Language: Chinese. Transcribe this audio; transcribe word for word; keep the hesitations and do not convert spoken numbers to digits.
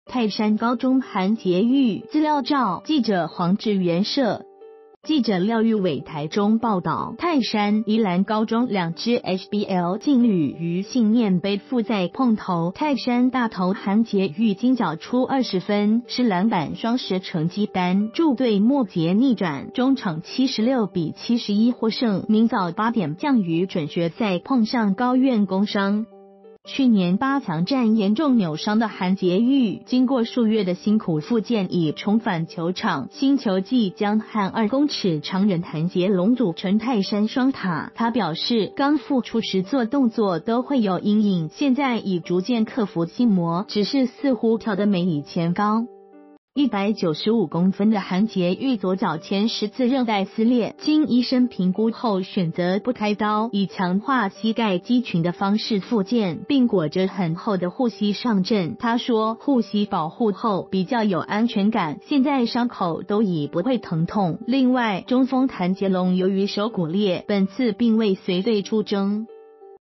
泰山高中韩捷玉资料照，记者黄志源摄。记者廖玉伟台中报道，泰山宜兰高中两支 H B L 劲旅于信念杯复赛碰头，泰山大头韩捷玉今缴出二十分，是篮板双十成绩单，助队末节逆转，中场七十六比七十一获胜。明早八点将于准决赛碰上高苑工商。去年八强战严重扭伤的韩捷玉，经过数月的辛苦复健，已重返球场。新球季将和二公尺长人谭杰龙组成泰山双塔。他表示，刚复出时做动作都会有阴影，现在已逐渐克服心魔，只是似乎跳得没以前高。一百九十五公分的韩捷玉左脚前十字韧带撕裂，经医生评估后选择不开刀，以强化膝盖肌群的方式复健，并裹着很厚的护膝上阵。他说，护膝保护后比较有安全感，现在伤口都已不会疼痛。另外，中锋谭杰龙由于手骨裂，本次并未随队出征。